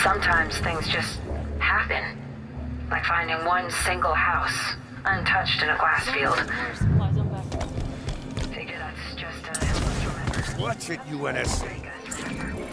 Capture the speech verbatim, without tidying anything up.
sometimes things just happen. Like finding one single house, untouched in a glass field. Figure that's just a... Watch it, U N S C.